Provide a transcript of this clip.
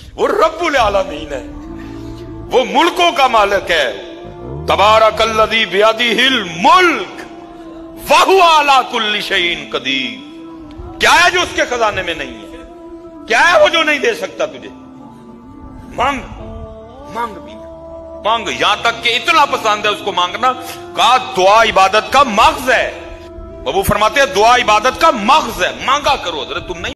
वो रब्बुल आलमीन है, वो मुल्कों का मालिक है। तबारकल्लज़ी बियदिहिल मुल्क व हुवा अला कुल्लि शैइन कदीर। क्या है जो उसके खजाने में नहीं है? क्या है वो जो नहीं दे सकता तुझे? मांग, मांग भी मांग। यहां तक कि इतना पसंद है उसको मांगना, कहा दुआ इबादत का मग़ज़ है। बाबू फरमाते हैं दुआ इबादत का मग़ज़ है, मांगा करो। तुम नहीं